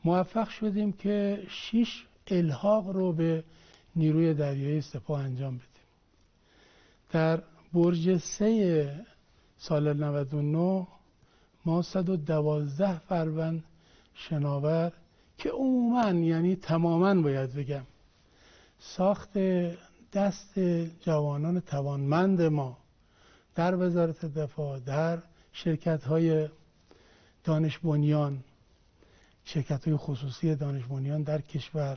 موفق شدیم که 6 الحاق رو به نیروی دریایی سپاه انجام بدیم. در برج 3 سال 99 ما 112 فروند شناور که عموماً یعنی تماماً باید بگم ساخت دست جوانان توانمند ما در وزارت دفاع، در شرکت‌های دانش بنیان، شرکت‌های خصوصی دانش بنیان در کشور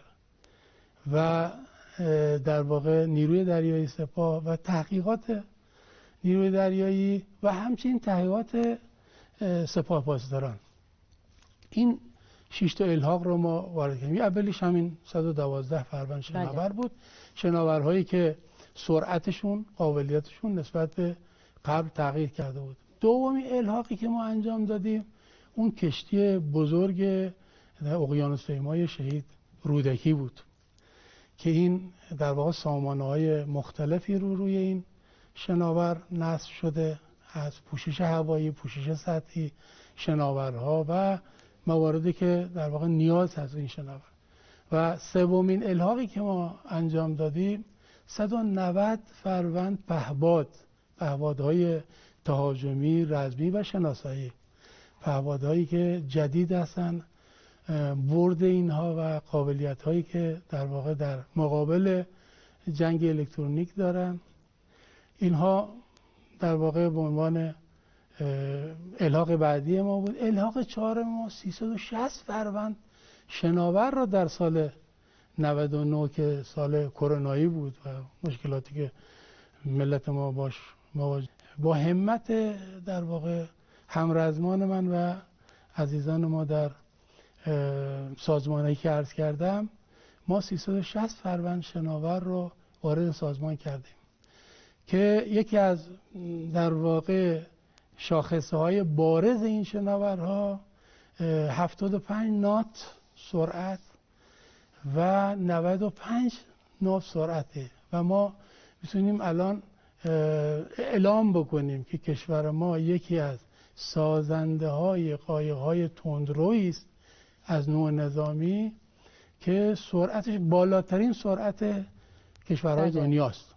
و در واقع نیروی دریایی سپاه و تحقیقات نیروی دریایی و همچنین تحقیقات سپاه پاسداران، این 6 تا الحاق رو ما وارد کردیم. اولیش همین 112 فروند شناور بود، شناورهایی که سرعتشون، قابلیتشون نسبت به قبل تغییر کرده بود. دومی الحاقی که ما انجام دادیم اون کشتی بزرگ اقیانوس پیمای شهید رودکی بود که این در واقع سامانه‌های مختلفی روی این شناور نصب شده، از پوشش هوایی، پوشش سطحی، شناورها و مواردی که در واقع نیاز هست این شناور. و سومین الحاقی که ما انجام دادیم 190 فروند پهپادهای تهاجمی، رزمی و شناسایی، پهپادهایی که جدید هستن، برد اینها و قابلیت هایی که در واقع در مقابل جنگ الکترونیک دارن، اینها در واقع به عنوان الحاق بعدی ما بود. الحاق 4 ما 360 فروند شناور را در سال 99 که سال کرونایی بود و مشکلاتی که ملت ما باش مواجه، با همت در واقع همرزمان من و عزیزان ما در سازمانی که عرض کردم، ما 360 فروند شناور رو وارد سازمان کردیم که یکی از در واقع شاخصه های بارز این شناورها 75 نات سرعت و 95 نات سرعته و ما میتونیم الان اعلام بکنیم که کشور ما یکی از سازنده های قایق های تندرویی است از نوع نظامی که سرعتش بالاترین سرعت کشورهای دنیاست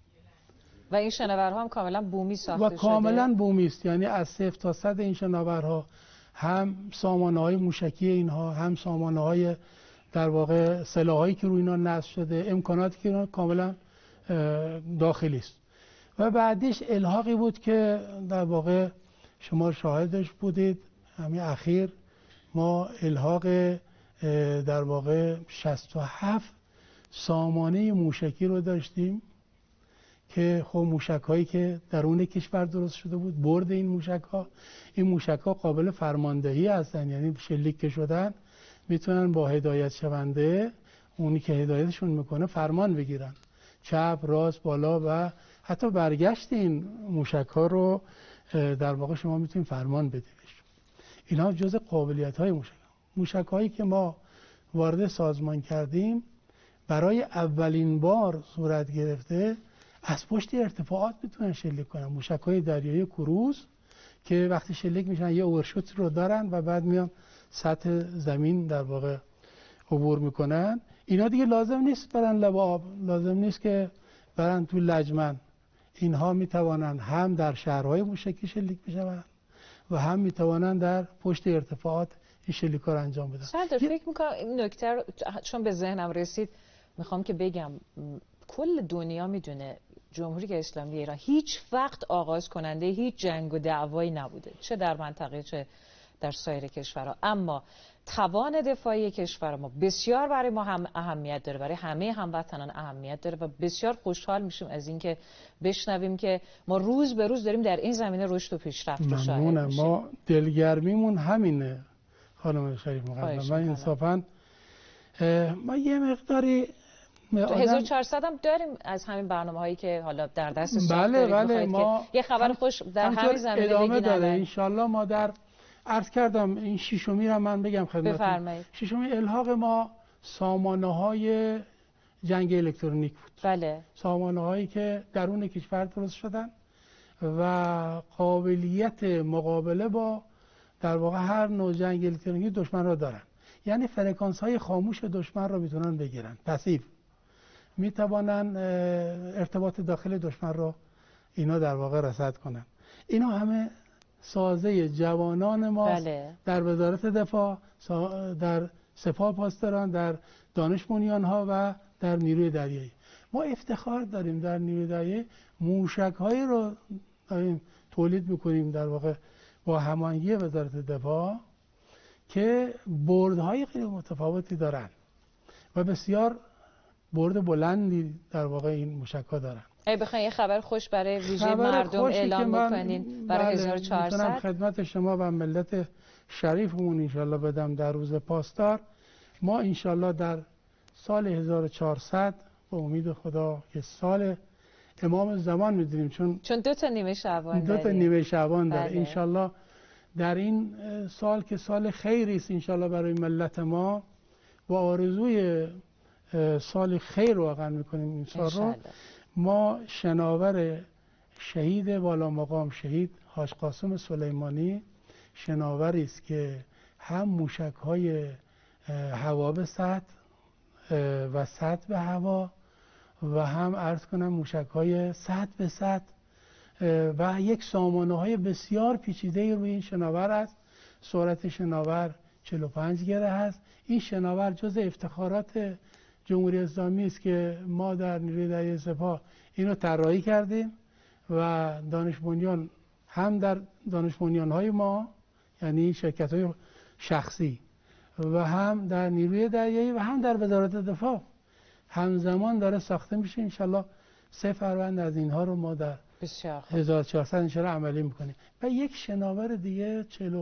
و این شناورها هم کاملا بومی ساخته شده و کاملا بومی است. یعنی از 0 تا 100 این شناورها، هم سامانه‌های موشکی اینها، هم سامانه‌های در واقع سلاحایی که روی اینا نصب شده، امکاناتی که اینا کاملا داخلی است. و بعدش الحاقی بود که در واقع شما شاهدش بودید، همین اخیر ما الحاق در واقع 67 سامانه موشکی رو داشتیم که خب موشک‌هایی که درون کشور درست شده بود، برد این موشک‌ها قابل فرماندهی هستن، یعنی شلیک که شدن میتونن با هدایت شونده، اونی که هدایتشون میکنه، فرمان بگیرن، چپ، راست، بالا و حتی برگشت این موشک‌ها رو در واقع شما میتونید فرمان بدیدش. اینا جزء قابلیت‌های موشک‌هایی که ما وارد سازمان کردیم برای اولین بار صورت گرفته از پشت ارتفاعات میتونن شلیک کنن. موشک‌های دریایی کروز که وقتی شلیک میشن یه اورشوت رو دارن و بعد میان سطح زمین در واقع عبور میکنن. اینا دیگه لازم نیست برن لب آب، لازم نیست که برن تو لجمن. اینها میتوانن هم در شهرهای موشکی شلیک بشن و هم میتوانن در پشت ارتفاعات این شلیک‌ها رو انجام بدن. سردار فکر میکنم این نکته چون به ذهنم رسید میخوام که بگم کل دنیا میدونه جمهوری اسلامی ایران هیچ وقت آغاز کننده هیچ جنگ و دعوایی نبوده، چه در منطقه چه در سایر کشورها، اما توان دفاعی کشور ما بسیار برای ما هم اهمیت داره، برای همه هموطنان اهمیت داره و بسیار خوشحال میشیم از اینکه بشنویم که ما روز به روز داریم در این زمینه رشد و پیشرفت رو شاهد میشیم. ما دلگرمیمون همینه خانم شریف مقدم. من انصافا ما یه مقداری 1400 هم داریم از همین برنامه‌هایی که حالا در دست ساخت بله داریم. ما یه خبر خوش در همین زمینه ادامه داره ان شاءالله. ما در عرض کردم این ششمی رو من بگم خدمتتون. بفرمایید. ششمی الحاق ما سامانه‌های جنگ الکترونیک بود. بله. سامانه‌هایی که درون کشور درست شدن و قابلیت مقابله با در واقع هر نوع جنگ الکترونیکی دشمن را دارن. یعنی فرکانس های خاموش دشمن رو میتونن بگیرن. پسیو میتوانن ارتباط داخل دشمن رو اینا در واقع رصد کنن. اینا همه سازه جوانان ما بله. در وزارت دفاع، در سپاه پاسداران، در دانش بنیان ها و در نیروی دریایی. ما افتخار داریم در نیروی دریایی موشک هایی رو داریم تولید میکنیم در واقع با هماهنگی وزارت دفاع که بردهای خیلی متفاوتی دارن و بسیار برد بلندی در واقع این موشک ها دارن. اگه بخواید یه خبر خوش برای ویژه مردم اعلام بکنین برای 1400 میتونم خدمت شما و ملت شریفمون انشالله بدم در روز پاسدار. ما انشالله در سال 1400 به امید خدا که سال امام زمان میدونیم چون 2 تا نیمه شعبان داره. 2 تا نیمه شعبان داره. بله. انشالله در این سال که سال خیری است انشالله برای ملت ما و آرزوی سال خیر واقعا میکنیم این سال رو. ما شناور شهید والا مقام شهید حاج قاسم سلیمانی شناوری است که هم موشک‌های هوا به سطح و سطح به هوا و هم عرض کنم موشک‌های سطح به سطح و یک سامانه‌های بسیار پیچیده روی این شناور است. سرعت شناور 45 گره هست. این شناور جز افتخارات جمهوری اسلامی است که ما در نیروی دریایی سپاه اینو طراحی کردیم و دانش بنیان هم در دانش بنیان‌های ما یعنی شرکت‌های شخصی و هم در نیروی دریایی و هم در وزارت دفاع همزمان داره ساخته میشه. انشالله 3 فروند از اینها رو ما در 1400 انشالله عملی میکنیم. و یک شناور دیگه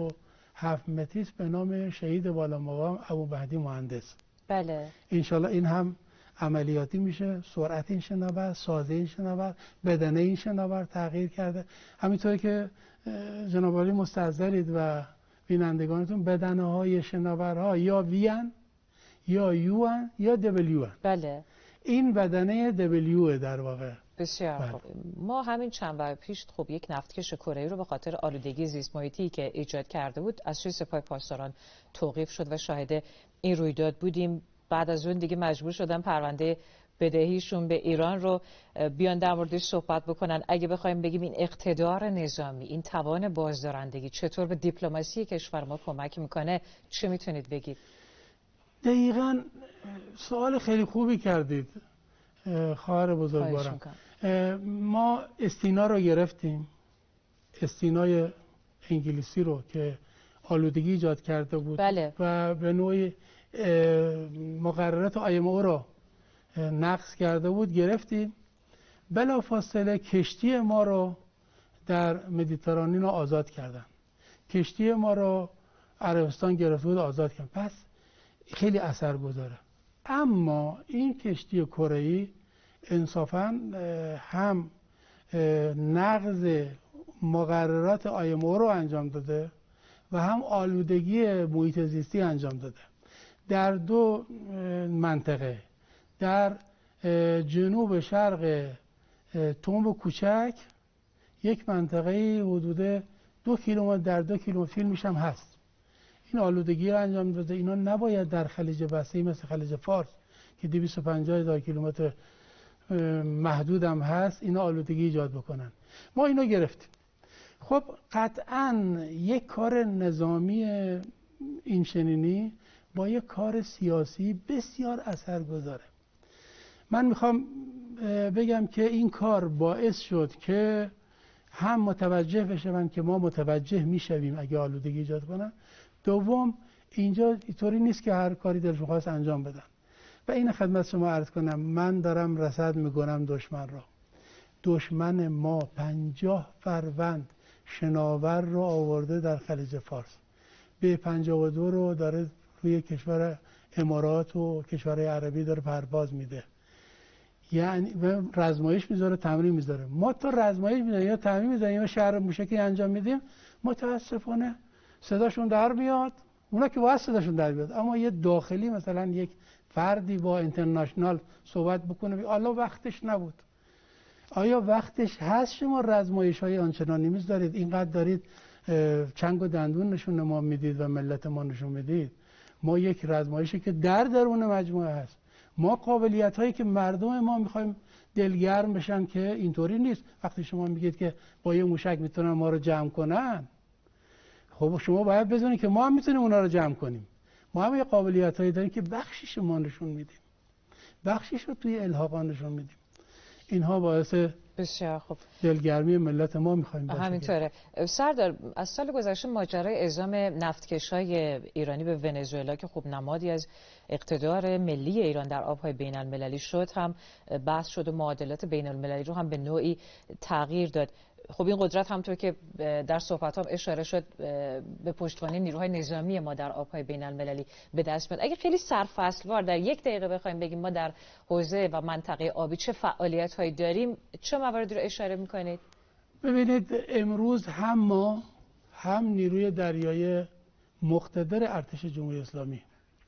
47 متری است به نام شهید والا مقام ابومهدی مهندس. بله. انشالله این هم عملیاتی میشه. سرعت این شناور، سازه این شناور، بدنه این شناور تغییر کرده. همینطوری که جناب عالی مستحضرید و بینندگانتون بدنه های شناورها یا وی یا یو یا دبلیو. بله. این بدنه دبلیو در واقع. بسیار بله. خوب. ما همین چند وقت پیش خب یک نفتکش کره‌ای رو به خاطر آلودگی زیست محیطی که ایجاد کرده بود از سوی سپاه پاسداران توقیف شد و شاهد این رویداد بودیم. بعد از اون دیگه مجبور شدن پرونده بدهیشون به ایران رو بیان در موردش صحبت بکنن. اگه بخوایم بگیم این اقتدار نظامی، این توان بازدارندگی چطور به دیپلماسی کشور ما کمک میکنه، چه میتونید بگید؟ دقیقاً سوال خیلی خوبی کردید خواهر بزرگوارم. ما استینا رو گرفتیم، استینای انگلیسی رو که آلودگی ایجاد کرده بود. بله. و به نوعی مقررات IMO رو نقض کرده بود گرفتیم. بلافاصله کشتی ما رو در مدیترانه رو آزاد کردن. کشتی ما رو عربستان گرفته بود آزاد کردن. پس خیلی اثر گذاره. اما این کشتی کره‌ای انصافاً هم نقض مقررات IMO رو انجام داده و هم آلودگی محیط زیستی انجام داده. در 2 منطقه در جنوب شرق تنب کوچک یک منطقه حدود 2 کیلومتر در 2 کیلومتر فیلمش هم هست. این آلودگی رو انجام داده. اینا نباید در خلیج وسیع مثل خلیج فارس که 250,000 کیلومتر محدود هم هست اینا آلودگی ایجاد بکنن. ما اینو گرفتیم. خب قطعاً یک کار نظامی این چنینی با یک کار سیاسی بسیار اثرگذاره. من میخوام بگم که این کار باعث شد که هم متوجه بشون که ما متوجه میشویم اگه آلودگی ایجاد کنن. دوم اینجا اینطوری نیست که هر کاری دلشون خواست انجام بدن. و این خدمت شما عرض کنم من دارم رصد میکنم دشمن را. دشمن ما 50 فروند شناور رو آورده در خلیج فارس. به 52 رو داره روی کشور امارات و کشورهای عربی داره پرواز میده. یعنی رزمایش میذاره، تمرین میذاره. ما تو رزمایش میذاریم یا تمرین میذاریم یا شهر موشکی انجام میدیم، متاسفانه صداشون در میاد. اونا که باید صداشون در بیاد، اما یه داخلی مثلا یک فردی با اینترنشنال صحبت بکنه الله وقتش نبود. آیا وقتش هست شما رزمایش‌های آنچنانی میذارید؟ اینقدر دارید چنگ و دندون نشون ما میدید و ملت ما نشون میدید. ما یک رزمایشی که در درون مجموعه هست. ما قابلیت هایی که مردم ما میخوایم دلگرم بشن که اینطوری نیست. وقتی شما میگید که با یه موشک میتونن ما رو جمع کنن، خب شما باید بدونید که ما هم میتونیم اونا رو جمع کنیم. ما هم یه قابلیت هایی داریم که بخشیش ما نشون میدیم، بخشیش رو توی الحاقا نشون میدیم. اینها باعث بسیار خوب دلگرمی ملت ما میخوایم باشه. همینطوره. سردار، از سال گذشته ماجرای اعزام نفتکشای ایرانی به ونزوئلا که خب نمادی از اقتدار ملی ایران در آبهای بین المللی شد هم بحث شد و معادلات بین المللی رو هم به نوعی تغییر داد. خب این قدرت همونطور که در صحبت هم اشاره شد به پشتوانه نیروهای نظامی ما در آبهای بین المللی به دست میاد. اگه خیلی سرفصلوار در یک دقیقه بخوایم بگیم ما در حوزه و منطقه آبی چه فعالیت هایی داریم، چه مواردی رو اشاره میکنید؟ ببینید امروز هم ما هم نیروی دریایی مقتدر ارتش جمهوری اسلامی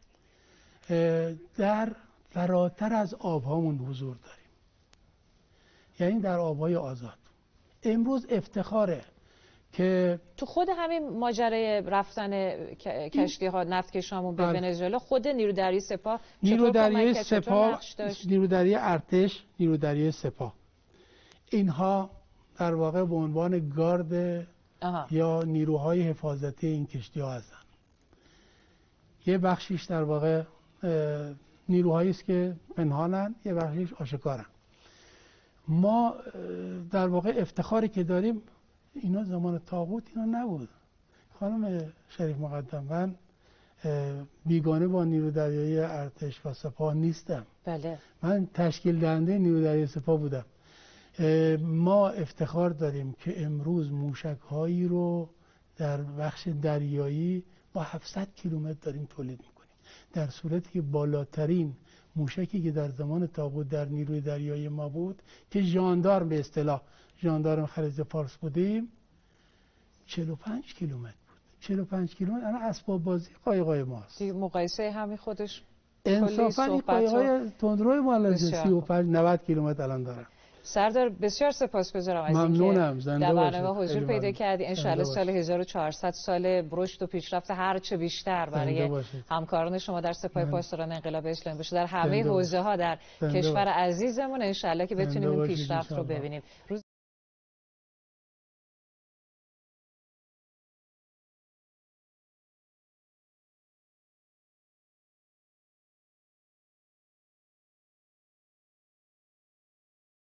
در فراتر از آبهامون حضور داریم، یعنی در آبهای آزاد. امروز افتخاره که تو خود همین ماجرای رفتن کشتی ها نفتکشامون به ونزوئلا خود نیرو دریایی سپاه نیرو دریایی سپاه، نیرو دریایی ارتش، نیرو دریایی سپاه، اینها در واقع به عنوان گارد یا نیروهای حفاظتی این کشتی ها هستن. یه بخشیش در واقع نیروهایی است که پنهانن، یه بخشیش آشکارن. ما در واقع افتخاری که داریم اینا زمان طاغوت اینا نبود. خانم شریف مقدم، من بیگانه با نیرو دریایی ارتش و سپاه نیستم. بله. من تشکیل دهنده نیرو دریایی سپاه بودم. ما افتخار داریم که امروز موشک هایی رو در بخش دریایی با 700 کیلومتر داریم تولید میکنیم، در صورتی که بالاترین موشکی که در زمان طاغوت در نیروی دریایی ما بود که ژاندارم به اصطلاح ژاندارم خلیج فارس بودیم 45 کیلومتر بود. 45 کیلومتر الان اسباب بازی قایقای ماست. مقایسه همین خودش انصافا این قایقای تندروی ما 35 90 کیلومتر الان دارن. سردار بسیار سپاسگزارم از اینکه در برنامه حضور پیدا کردی. انشالله سال 1400 سال رشد و پیشرفت هر چه بیشتر برای همکاران شما در سپاه پاسداران انقلاب اسلامی باشه در همه حوزه ها در کشور عزیزمون. انشالله که بتونیم این پیشرفت رو ببینیم.